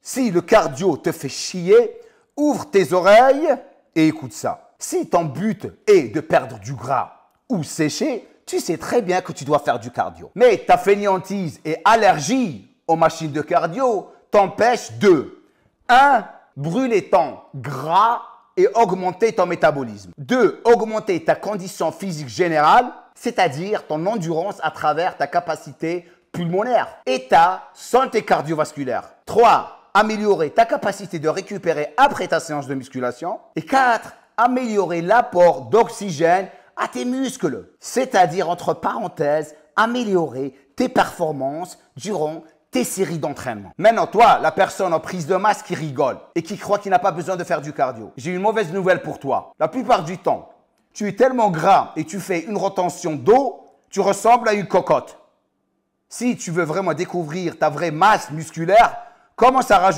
Si le cardio te fait chier, ouvre tes oreilles et écoute ça. Si ton but est de perdre du gras ou sécher, tu sais très bien que tu dois faire du cardio. Mais ta fainéantise et allergie aux machines de cardio t'empêchent de 1. Brûler ton gras et augmenter ton métabolisme. 2. Augmenter ta condition physique générale, c'est-à-dire ton endurance à travers ta capacité pulmonaire et ta santé cardiovasculaire. 3. Améliorer ta capacité de récupérer après ta séance de musculation. Et 4. Améliorer l'apport d'oxygène à tes muscles, c'est-à-dire, entre parenthèses, améliorer tes performances durant tes séries d'entraînement. Maintenant, toi, la personne en prise de masse qui rigole et qui croit qu'il n'a pas besoin de faire du cardio, j'ai une mauvaise nouvelle pour toi. La plupart du temps, tu es tellement gras et tu fais une retention d'eau, tu ressembles à une cocotte. Si tu veux vraiment découvrir ta vraie masse musculaire, commence à rajouter